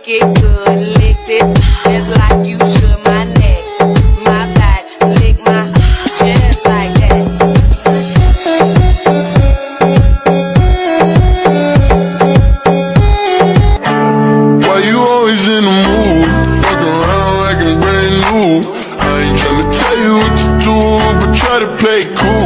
lick it good, lick this just like you should my neck, my back, lick my just like that. Why you always in the mood? Fuck around like I'm brand new. I ain't tryna tell you what to do, but try to play cool.